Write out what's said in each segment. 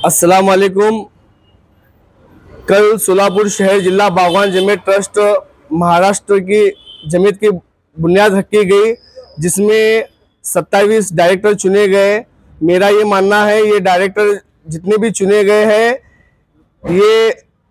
अस्सलाम वालेकुम। कल सोलापुर शहर जिला बागवान जमीयत ट्रस्ट महाराष्ट्र की जमीयत की बुनियाद रखी गई, जिसमें 27 डायरेक्टर चुने गए। मेरा ये मानना है ये डायरेक्टर जितने भी चुने गए हैं ये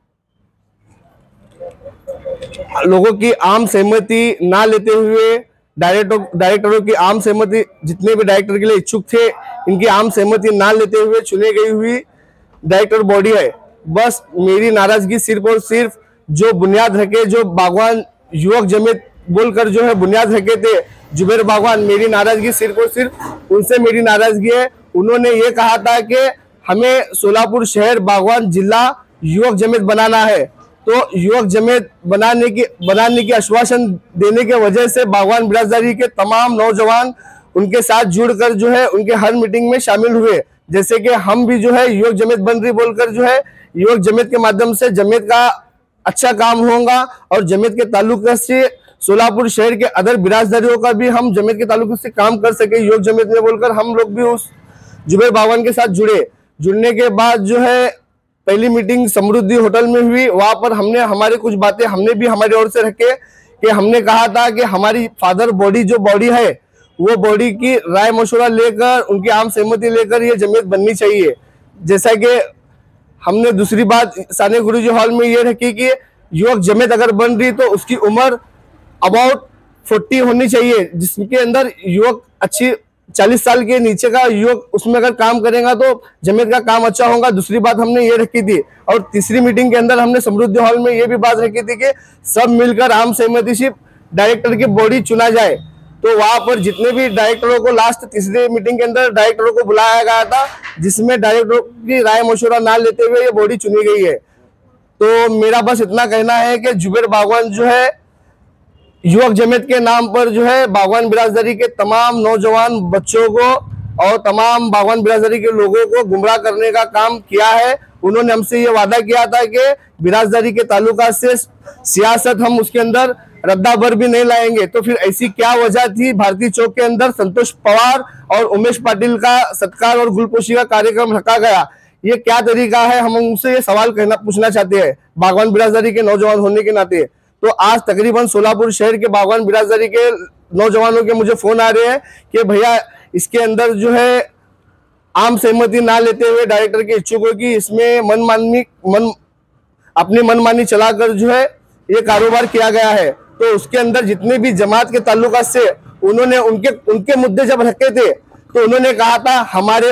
लोगों की आम सहमति ना लेते हुए, डायरेक्टरों की आम सहमति, जितने भी डायरेक्टर के लिए इच्छुक थे इनकी आम सहमति ना लेते हुए चुने गई हुई डायरेक्टर बॉडी है। बस मेरी नाराजगी सिर्फ और सिर्फ जो बुनियाद रखे, जो बागवान युवक जमीयत बोलकर जो है बुनियाद रखे थे जुबैर बागवान, मेरी नाराजगी सिर्फ और सिर्फ उनसे मेरी नाराजगी है। उन्होंने ये कहा था कि हमें सोलापुर शहर बागवान जिला युवक जमीयत बनाना है, तो युवक जमीयत बनाने की आश्वासन देने के वजह से बागवान बिरादरी के तमाम नौजवान उनके साथ जुड़कर जो है उनके हर मीटिंग में शामिल हुए। जैसे कि हम भी जो है युवक जमीयत बन रही बोलकर जो है युवक जमीयत के माध्यम से जमीयत का अच्छा काम होगा और जमीयत के ताल्लुक से सोलापुर शहर के अदर बिरादरियों का भी हम जमीयत के ताल्लुक से काम कर सके युवक जमीयत में बोलकर हम लोग भी उस जुबैर बागवान के साथ जुड़ने के बाद जो है पहली मीटिंग समृद्धि होटल में हुई। वहां पर हमने हमारी कुछ बातें हमने भी हमारी ओर से रखे कि हमने कहा था कि हमारी फादर बॉडी जो बॉडी है वो बॉडी की राय मशवरा लेकर उनकी आम सहमति लेकर ये जमीयत बननी चाहिए। जैसा कि हमने दूसरी बात साने गुरुजी हॉल में ये रखी कि युवक जमीयत अगर बन रही तो उसकी उम्र अबाउट 40 होनी चाहिए, जिसके अंदर युवक अच्छी 40 साल के नीचे का युवक उसमें अगर काम करेगा तो जमीयत का काम अच्छा होगा। दूसरी बात हमने ये रखी थी। और तीसरी मीटिंग के अंदर हमने समृद्धि हॉल में ये भी बात रखी थी कि सब मिलकर आम सहमति से डायरेक्टर की बॉडी चुना जाए। तो वहां पर जितने भी डायरेक्टरों को लास्ट तीसरी मीटिंग के अंदर डायरेक्टरों को बुलाया गया था, जिसमें डायरेक्टरों की राय मशवरा ना लेते हुए ये बॉडी चुनी गई है। तो मेरा बस इतना कहना है कि जुबैर बागवान जो है युवक जमीयत के नाम पर जो है बागवान बिरादरी के तमाम नौजवान बच्चों को और तमाम बागवान बिरादरी के लोगों को गुमराह करने का काम किया है। उन्होंने हमसे ये वादा किया था कि बिरादरी के ताल्लुकात से सियासत हम उसके अंदर रद्दा भर भी नहीं लाएंगे। तो फिर ऐसी क्या वजह थी भारतीय चौक के अंदर संतोष पवार और उमेश पाटिल का सत्कार और गुलपोशी का कार्यक्रम रखा गया? ये क्या तरीका है? हम उनसे ये सवाल पूछना चाहते हैं बागवान बिरादरी के नौजवान होने के नाते। तो आज तकरीबन सोलापुर शहर के बागवान बिरादरी के नौजवानों के मुझे फोन आ रहे हैं कि भैया इसके अंदर जो है आम सहमति ना लेते हुए डायरेक्टर के इच्छुकों की इसमें अपनी मनमानी चलाकर जो है ये कारोबार किया गया है। तो उसके अंदर जितने भी जमात के ताल्लुकात से उन्होंने उनके मुद्दे जब रखे थे तो उन्होंने कहा था हमारे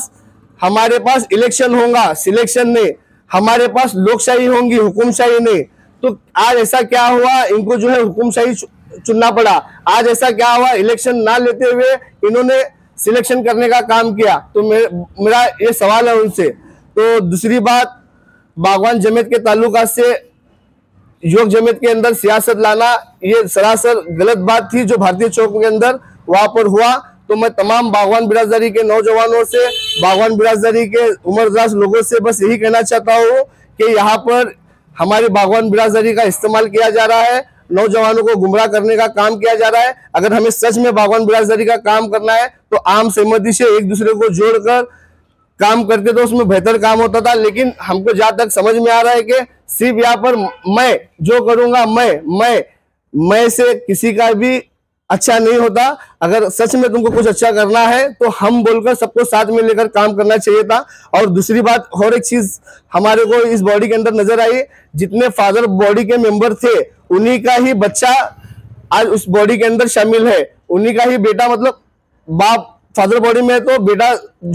पास इलेक्शन होगा, सिलेक्शन नहीं, हमारे पास लोकशाही होंगी, हुकुमशाही नहीं। तो आज ऐसा क्या हुआ, इनको जो है हुकुमशाही चुनना पड़ा। आज ऐसा क्या हुआ, इलेक्शन ना लेते हुए इन्होंने सिलेक्शन करने का काम किया। तो मेरा ये सवाल है उनसे। तो दूसरी बात, बागवान जमीयत के ताल्लुकात से युवक जमीयत के अंदर सियासत लाना ये सरासर गलत बात थी जो भारतीय चौक के अंदर वहां पर हुआ। तो मैं तमाम बागवान बिरादरी के नौजवानों से, बागवान बिरादरी के उम्रदराज लोगों से बस यही कहना चाहता हूँ कि यहाँ पर हमारी बागवान बिरादरी का इस्तेमाल किया जा रहा है, नौजवानों को गुमराह करने का काम किया जा रहा है। अगर हमें सच में बागवान बिरादरी का काम करना है तो आम सहमति से एक दूसरे को जोड़कर काम करते तो उसमें बेहतर काम होता था। लेकिन हमको जहां तक समझ में आ रहा है कि सिर्फ यहाँ पर मैं जो करूंगा मैं से किसी का भी अच्छा नहीं होता। अगर सच में तुमको कुछ अच्छा करना है तो हम बोलकर सबको साथ में लेकर काम करना चाहिए था। और दूसरी बात और एक चीज हमारे को इस बॉडी के अंदर नजर आई, जितने फादर बॉडी के मेंबर थे उन्हीं का ही बच्चा आज उस बॉडी के अंदर शामिल है, उन्हीं का ही बेटा, मतलब बाप फादर बॉडी में है तो बेटा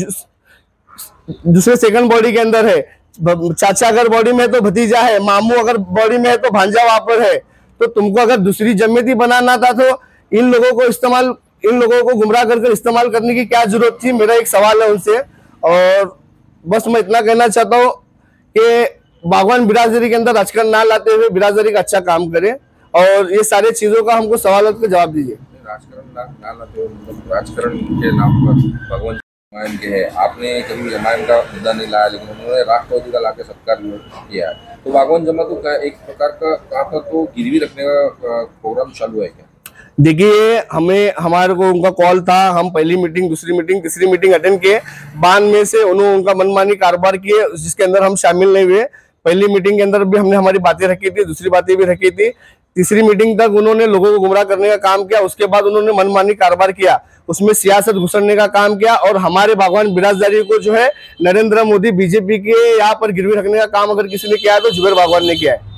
दूसरे सेकंड बॉडी के अंदर है, चाचा अगर बॉडी में है तो भतीजा है, मामू अगर बॉडी में है तो भांजा वहां पर है। तो तुमको अगर दूसरी जमीयत ही बनाना था तो इन लोगों को गुमराह कर इस्तेमाल करने की क्या जरूरत थी? मेरा एक सवाल है उनसे। और बस मैं इतना कहना चाहता हूँ कि बागवान बिरादरी के अंदर राजकारण ना लाते हुए बिरादरी का अच्छा काम करें और ये सारे चीजों का हमको सवालों का जवाब दीजिए। राजकारण ना लाते हुए मतलब राजकारण के नाम पर भगवान जमायन के है, आपने कभी जमायन का मुद्दा नहीं लाया, लेकिन उन्होंने राष्ट्रवादी का लाके सत्कार किया है। तो बागवान जमा तो एक प्रकार का तो गिरवी रखने का प्रोग्राम चालू है क्या? देखिए, हमें हमारे को उनका कॉल था, हम पहली मीटिंग, दूसरी मीटिंग, तीसरी मीटिंग अटेंड किए, बाद में से उन्होंने उनका मनमानी कारोबार किए जिसके अंदर हम शामिल नहीं हुए। पहली मीटिंग के अंदर भी हमने हमारी बातें रखी थी, दूसरी बातें भी रखी थी, तीसरी मीटिंग तक उन्होंने लोगों को गुमराह करने का काम किया। उसके बाद उन्होंने मनमानी कारोबार किया, उसमें सियासत घुसड़ने का काम किया और हमारे बागवान बिराजदारी को जो है नरेंद्र मोदी बीजेपी के यहाँ पर गिरवी रखने का काम अगर किसी ने किया है तो जुबेर बागवान ने किया है।